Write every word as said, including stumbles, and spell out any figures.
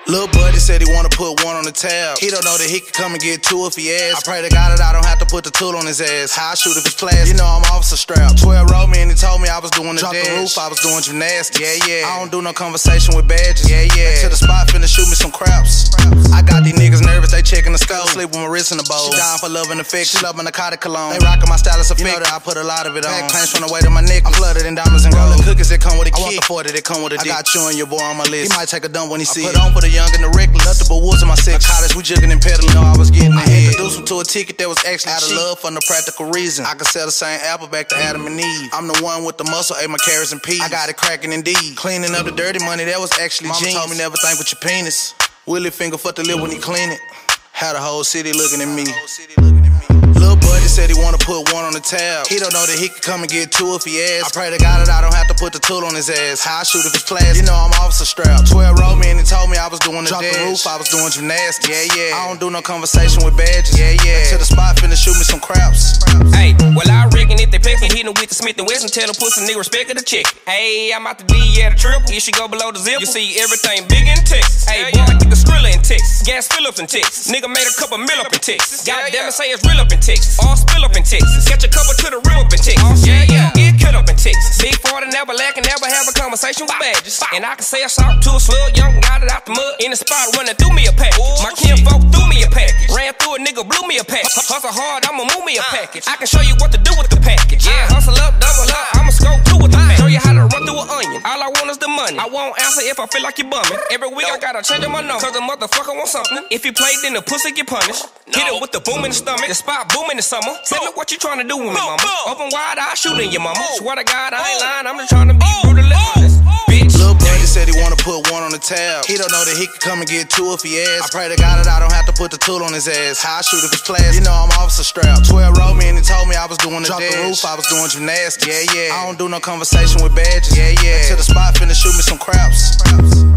Lil' buddy said he wanna put one on the tab. He don't know that he can come and get two if he asks. I pray to God that I don't have to put the tool on his ass. How I shoot if it's plastic. You know I'm officer strapped. twelve rolled me and he told me I was doing the Drop dash. The roof, I was doing gymnastics. Yeah, yeah. I don't do no conversation with badges. Yeah, yeah. To the spot, finna shoot me some craps. I got these niggas nervous, they checking the scope. Sleep with my wrist in the bowl. She down for love and affection. She love my narcotic cologne. They rockin' my stylus effect. You know that I put a lot of it on. Back pains from the weight of my neck. I'm flooded in diamonds and gold. Cookies that come with a kick. I want the forty that come with a dick. I got you and your boy on my list. He might take a dump when he see it. I put on for the young and the reckless. Nothing but woods in my six. College, we jugging and pedaling. Know I was getting ahead. I introduced him to a ticket that was actually out of love for no practical reason. I could sell the same apple back to Adam and Eve. I'm the one with the muscle, ate my carrots and peas. I got it cracking indeed. Cleaning up the dirty money, that was actually Mama jeans. Told me never think with your penis. Willie finger for the lip when he clean it. Had the whole city looking at me. Lil' buddy said he wanna put one on the tab. He don't know that he can come and get two if he asks. I pray to God that I don't have to put the tool on his ass. How I shoot if it's plastic. You know I'm officer strapped. twelve rolled me and he told me I was doing the Drop dash. The roof, I was doing gymnastics. Yeah, yeah. I don't do no conversation with badges. Yeah, yeah. To the spot, finna shoot me some craps. Hey, well I reckon if they peck me, hit him with the Smith and Wesson, tell him put some nigga respect of the chick. Hey, I'm out the D at a triple. You should go below the zip. You see everything big in Texas. Hey, boy, I get the Skrilla in Texas. Gas Phillips in Texas. Nigga made a couple mil up in Texas. Goddamn it, say it's real up in Texas. All spill up in Texas. Catch a couple to the rim up in Texas. Yeah, yeah. Get cut up in Texas. Big forty never lack and never have a conversation with badges. And I can say I shot to a slug, young got it out the mud. In the spot running through me a pack. My kinfolk threw me a package. Ran through a nigga, blew me a package. Hustle hard, I'ma move me a package. I can show you what to do with the package. Yeah, hustle up, double up. I'ma scope through with the package. Show you how to run through an onion. All I want is the money. I won't answer if I feel like you bumming. Every week I gotta change my number. Cause the motherfucker want something. If you play, then the pussy get punished. Hit it with the boom in the stomach. The spot boom in the summer. Tell me what you trying to do with me, mama. Open wide, I shoot in your mama. Swear to God, I ain't lying. I'm just trying to be brutally honest. Bitch. Lil' buddy said he wanna put one on the tab. He don't know that he can come and get two if he asks. I pray to God that I don't have to put the tool on his ass. How I shoot if it's plastic. You know I'm officer strapped. twelve rolled me and he told me I was doing the Drop dash. The roof, I was doing gymnastics. Yeah, yeah. I don't do no conversation with badges. Yeah, yeah. To the spot, finna shoot me some craps.